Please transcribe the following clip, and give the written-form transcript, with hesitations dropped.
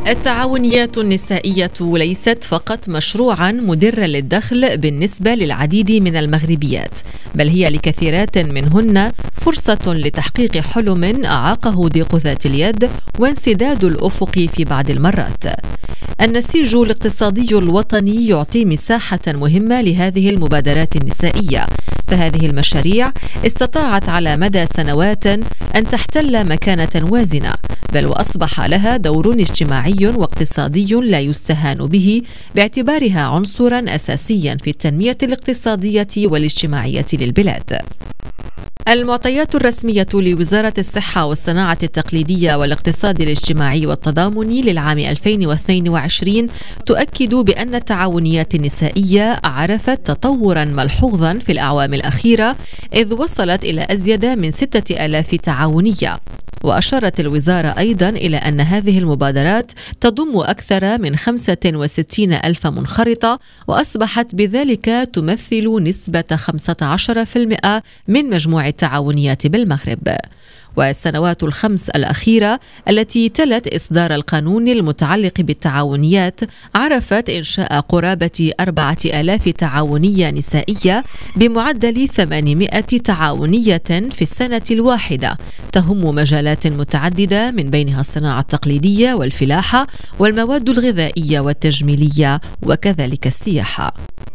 التعاونيات النسائية ليست فقط مشروعا مدرا للدخل بالنسبة للعديد من المغربيات، بل هي لكثيرات منهن فرصة لتحقيق حلم أعاقه ضيق ذات اليد وانسداد الأفق في بعض المرات. النسيج الاقتصادي الوطني يعطي مساحة مهمة لهذه المبادرات النسائية، فهذه المشاريع استطاعت على مدى سنوات أن تحتل مكانة وازنة، بل وأصبح لها دور اجتماعي واقتصادي لا يستهان به، باعتبارها عنصرا أساسيا في التنمية الاقتصادية والاجتماعية للبلاد. المعطيات الرسمية لوزارة الصحة والصناعة التقليدية والاقتصاد الاجتماعي والتضامني للعام 2022 تؤكد بأن التعاونيات النسائية عرفت تطورا ملحوظا في الأعوام الأخيرة، إذ وصلت إلى أزيد من 6000 تعاونية. وأشارت الوزارة أيضا إلى أن هذه المبادرات تضم أكثر من 65 ألف منخرطة، وأصبحت بذلك تمثل نسبة 15% من مجموع التعاونيات بالمغرب. والسنوات الخمس الأخيرة التي تلت إصدار القانون المتعلق بالتعاونيات عرفت إنشاء قرابة 4000 تعاونية نسائية بمعدل 800 تعاونية في السنة الواحدة، تهم مجالات متعددة من بينها الصناعة التقليدية والفلاحة والمواد الغذائية والتجميلية وكذلك السياحة.